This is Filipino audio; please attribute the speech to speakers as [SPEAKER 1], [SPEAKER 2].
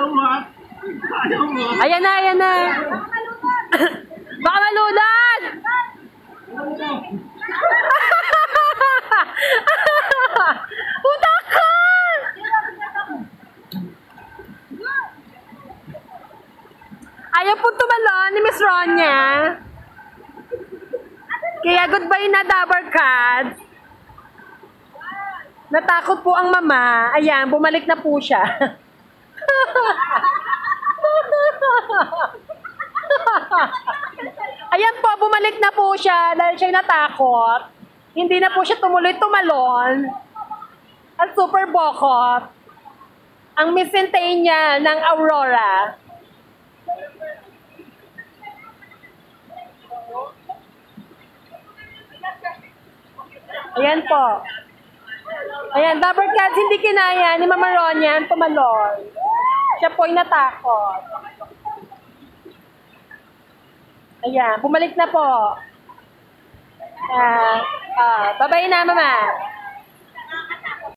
[SPEAKER 1] mo ha? Ayaw mo.
[SPEAKER 2] Ayan na, ayan na. Baka malunod! Utak ka! Ayaw po tumalon ni Miss Ronya. Kaya goodbye na, Dabber Cats. Natakot po ang mama. Ayan, bumalik na po siya. Ayan po, bumalik na po siya dahil siya natakot. Hindi na po siya tumalon. At super bokot. Ang Miss Centennial ng Aurora. Ayan po. Ayan, Dabber Cats, hindi kinaya ni Mama Ronya tumalon. Siya po'y natakot. Ayan, bumalik na po. Bye-bye na, Mama.